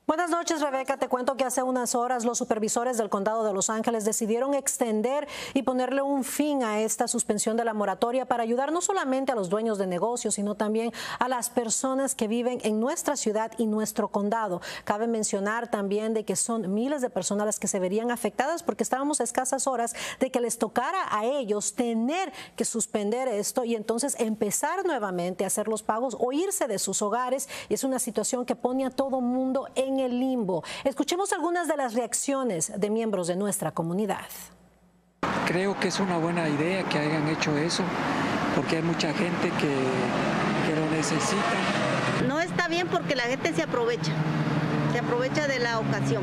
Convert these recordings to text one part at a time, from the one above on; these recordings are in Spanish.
Buenas noches, Rebeca. Te cuento que hace unas horas los supervisores del condado de Los Ángeles decidieron extender y ponerle un fin a esta suspensión de la moratoria para ayudar no solamente a los dueños de negocios, sino también a las personas que viven en nuestra ciudad y nuestro condado. Cabe mencionar también de que son miles de personas las que se verían afectadas porque estábamos a escasas horas de que les tocara a ellos tener que suspender esto y entonces empezar nuevamente a hacer los pagos o irse de sus hogares. Y es una situación que pone a todo mundo en el limbo. Escuchemos algunas de las reacciones de miembros de nuestra comunidad. Creo que es una buena idea que hayan hecho eso, porque hay mucha gente que lo necesita. No está bien porque la gente se aprovecha de la ocasión.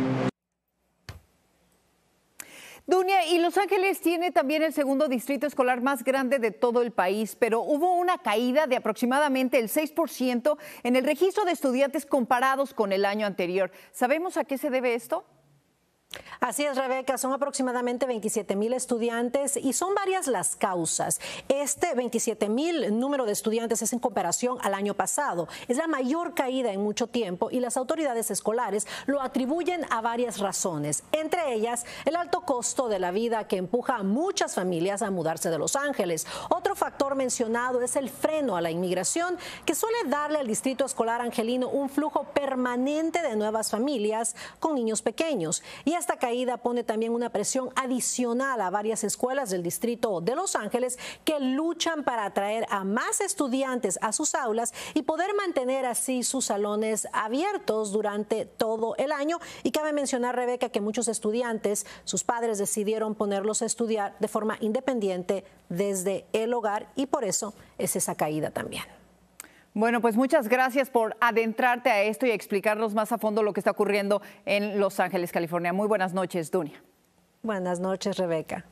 Dunia, y Los Ángeles tiene también el segundo distrito escolar más grande de todo el país, pero hubo una caída de aproximadamente el 6% en el registro de estudiantes comparados con el año anterior. ¿Sabemos a qué se debe esto? Así es, Rebeca, son aproximadamente 27,000 estudiantes y son varias las causas. Este 27,000 número de estudiantes es en comparación al año pasado. Es la mayor caída en mucho tiempo y las autoridades escolares lo atribuyen a varias razones, entre ellas el alto costo de la vida que empuja a muchas familias a mudarse de Los Ángeles. Otro factor mencionado es el freno a la inmigración, que suele darle al distrito escolar angelino un flujo permanente de nuevas familias con niños pequeños. Y esta caída pone también una presión adicional a varias escuelas del distrito de Los Ángeles que luchan para atraer a más estudiantes a sus aulas y poder mantener así sus salones abiertos durante todo el año. Y cabe mencionar, Rebeca, que muchos estudiantes, sus padres decidieron ponerlos a estudiar de forma independiente desde el hogar y por eso es esa caída también. Bueno, pues muchas gracias por adentrarte a esto y explicarnos más a fondo lo que está ocurriendo en Los Ángeles, California. Muy buenas noches, Dunia. Buenas noches, Rebeca.